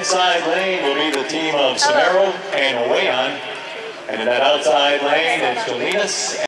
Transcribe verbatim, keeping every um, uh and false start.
inside lane will be the team of Samaro and Wayon. And in that outside lane, it's Galinas.